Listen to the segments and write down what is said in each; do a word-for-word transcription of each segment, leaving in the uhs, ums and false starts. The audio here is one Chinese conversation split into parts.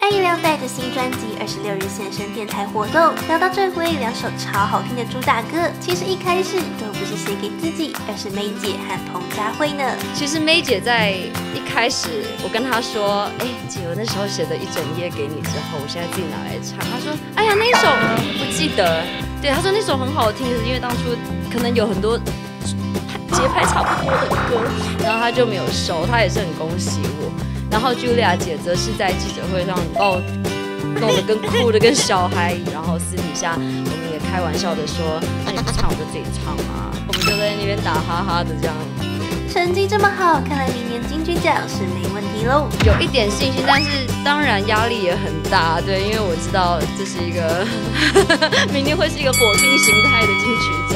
艾怡良带着新专辑二十六日现身电台活动，聊到这回两首超好听的主打歌，其实一开始都不是写给自己，而是May姐和彭佳慧呢。 其实May姐在一开始，我跟她说，哎、欸，姐，我那时候写的一整页给你之后，我现在自己拿来唱。她说，哎呀，那一首不记得。对，她说那首很好听，可是因为当初可能有很多节拍差不多的歌，然后她就没有收。她也是很恭喜我。然后 Julia 姐则是在记者会上哦，弄得跟哭的跟小孩，然后私底下我们也开玩笑的说，那你不唱我就自己唱嘛，我们就在那边打哈哈的这样。 成绩这么好，看来明年金曲奖是没问题喽。 有一点信心，但是当然压力也很大，对，因为我知道这是一个明年会是一个火星形态的金曲奖。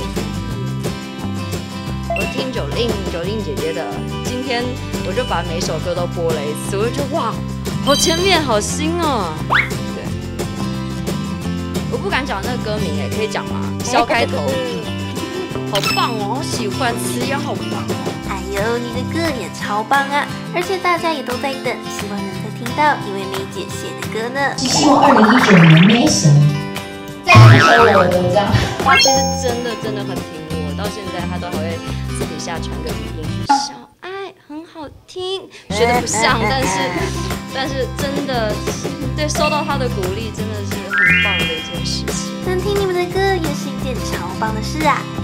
我听九令九令姐姐的，今天我就把每首歌都播了一次，我就觉得哇，好前面，好新哦。对，我不敢讲那个歌名哎，可以讲吗？肖开头，好棒哦，好喜欢，词也好棒哦。 哎呦，你的歌也超棒啊！而且大家也都在等，希望能再听到一位May姐写的歌呢。 希望二零一九年May神再收我的这样。 他其实真的真的很听我，到现在他都还会私底下传个语音去小爱很好听，学的不像，但是但是真的对收到他的鼓励，真的是很棒的一件事情。 能听你们的歌也是一件超棒的事啊！